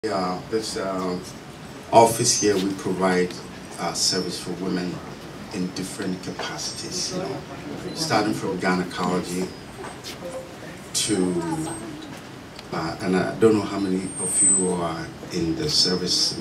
This office here, we provide service for women in different capacities, starting from gynecology to, and I don't know how many of you are in the service